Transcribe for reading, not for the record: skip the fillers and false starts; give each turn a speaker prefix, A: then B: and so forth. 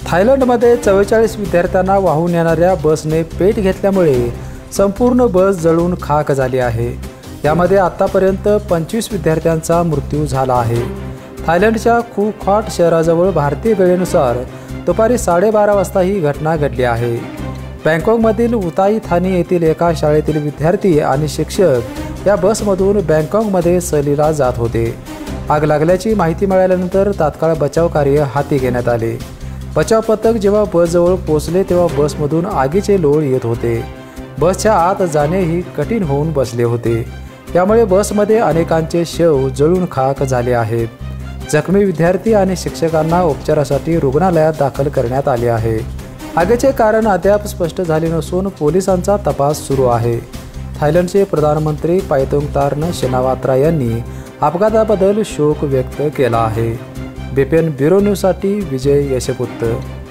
A: थायलंडमध्ये 44 विद्यार्थ्यांना वाहून येणाऱ्या बसने पेट घेतल्यामुळे संपूर्ण बस जळून खाक झाली आहे। यामध्ये आतापर्यंत 25 विद्यार्थ्यांचा मृत्यू झाला आहे। थायलंडच्या फुकेट शहराजवळ भारतीय वेळेनुसार दुपारी 12:30 वाजता ही घटना घडली आहे। बँकॉकमधील उताई थानी येथील एका शाळेतील विद्यार्थी आणि शिक्षक या बसमधून बँकॉकमध्ये सहलीला जात होते। आग लागल्याची माहिती मिळाल्यानंतर तात्काळ बचाव कार्य हाती घेण्यात आले। बचाव पथक जेव्हा बसजवळ पोहोचले तेव्हा बसमधून आगीचे लोळ येत होते। बसच्या आत जाणेही कठीण होऊन बसले होते। यामुळे बसमध्ये अनेकांचे शव जळून खाक झाले आहेत। जखमी विद्यार्थी आणि शिक्षकांना उपचारासाठी रुग्णालयात दाखल करण्यात आले आहे। आगीचे कारण अद्याप स्पष्ट झाले नसून पोलिसांचा तपास सुरू आहे। थायलंडचे प्रधानमंत्री पायतोंगतार्न शिनावात्रा यांनी अपघाताबद्दल शोक व्यक्त केला आहे। बीपीएन ब्युरो न्यूजसाठी विजय यशपुत्र।